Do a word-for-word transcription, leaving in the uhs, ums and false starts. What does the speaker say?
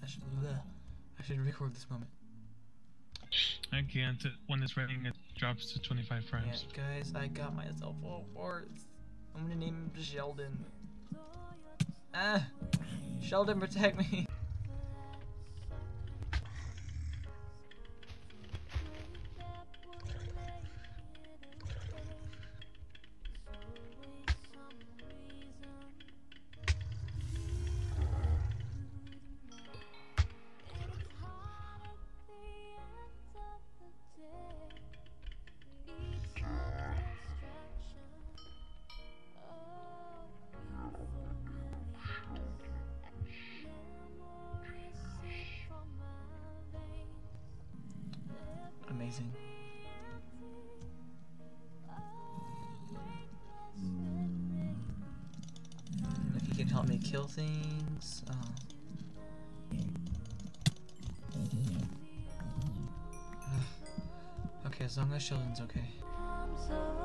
should, bleh. I should record this moment. I can't. When it's raining, it drops to twenty-five frames. Yeah, guys, I got myself a horse. I'm gonna name him Sheldon. Ah! Sheldon, protect me! Amazing. If you can help me kill things. Uh, okay, as long as Sheldon's okay.